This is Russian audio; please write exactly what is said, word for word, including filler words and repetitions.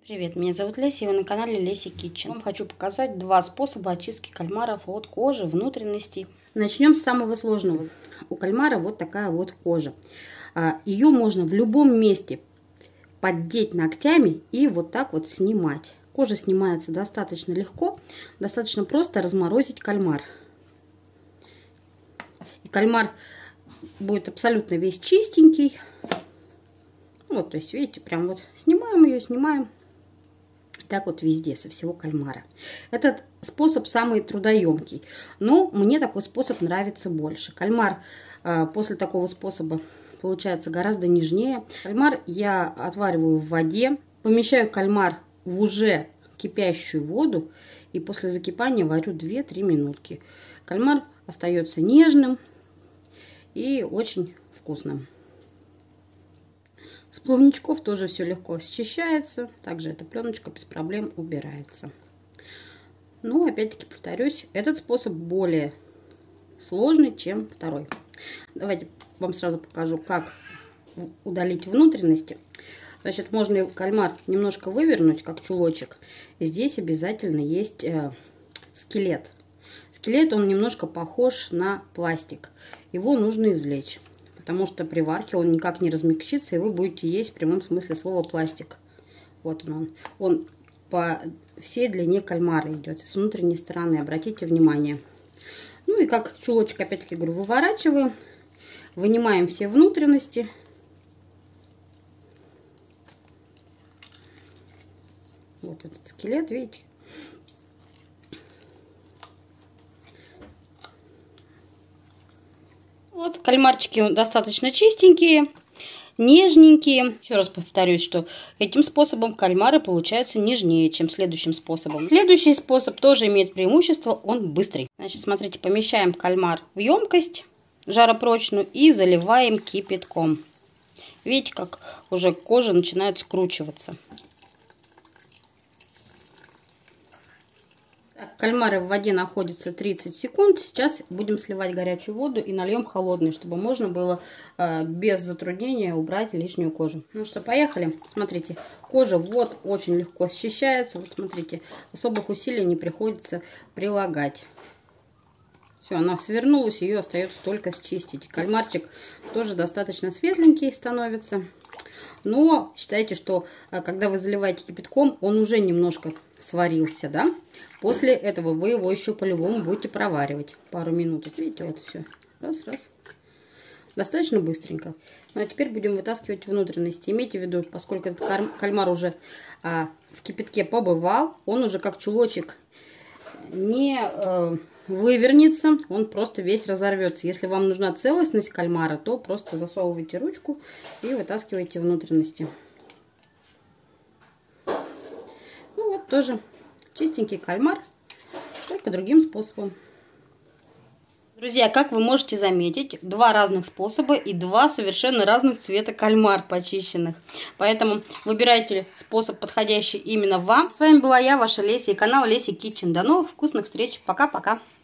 Привет, меня зовут Леся, и вы на канале Леся Kitchen. Вам хочу показать два способа очистки кальмаров от кожи, внутренностей. Начнем с самого сложного. У кальмара вот такая вот кожа. Ее можно в любом месте поддеть ногтями и вот так вот снимать. Кожа снимается достаточно легко, достаточно просто разморозить кальмар. И кальмар будет абсолютно весь чистенький. Вот, то есть, видите, прям вот снимаем ее, снимаем. Так вот везде, со всего кальмара. Этот способ самый трудоемкий, но мне такой способ нравится больше. Кальмар э, после такого способа получается гораздо нежнее. Кальмар я отвариваю в воде, помещаю кальмар в уже кипящую воду и после закипания варю две-три минутки. Кальмар остается нежным и очень вкусным. С плавничков тоже все легко счищается. Также эта пленочка без проблем убирается. Но опять-таки повторюсь, этот способ более сложный, чем второй. Давайте вам сразу покажу, как удалить внутренности. Значит, можно кальмар немножко вывернуть, как чулочек. Здесь обязательно есть э, скелет. Скелет, он немножко похож на пластик. Его нужно извлечь. Потому что при варке он никак не размягчится, и вы будете есть в прямом смысле слова пластик. Вот он. Он по всей длине кальмара идет, с внутренней стороны, обратите внимание. Ну и как чулочек, опять-таки говорю, выворачиваем, вынимаем все внутренности. Вот этот скелет, видите? Вот, кальмарчики достаточно чистенькие, нежненькие. Еще раз повторюсь, что этим способом кальмары получаются нежнее, чем следующим способом. Следующий способ тоже имеет преимущество, он быстрый. Значит, смотрите, помещаем кальмар в емкость жаропрочную и заливаем кипятком. Видите, как уже кожа начинает скручиваться. Кальмары в воде находятся тридцать секунд. Сейчас будем сливать горячую воду и нальем холодную, чтобы можно было э, без затруднения убрать лишнюю кожу. Ну что, поехали. Смотрите, кожа вот очень легко счищается. Вот смотрите, особых усилий не приходится прилагать. Все, она свернулась, ее остается только счистить. Кальмарчик тоже достаточно светленький становится. Но считайте, что когда вы заливаете кипятком, он уже немножко сварился, да? После этого вы его еще по-любому будете проваривать пару минут. Видите, вот все. Раз, раз. Достаточно быстренько. Ну а теперь будем вытаскивать внутренности. Имейте в виду, поскольку этот кальмар уже а, в кипятке побывал, он уже как чулочек не э, вывернется, он просто весь разорвется. Если вам нужна целостность кальмара, то просто засовывайте ручку и вытаскивайте внутренности. Ну вот тоже чистенький кальмар, только другим способом. Друзья, как вы можете заметить, два разных способа и два совершенно разных цвета кальмар почищенных. Поэтому выбирайте способ, подходящий именно вам. С вами была я, ваша Леся, и канал Леся Kitchen. До новых вкусных встреч. Пока-пока.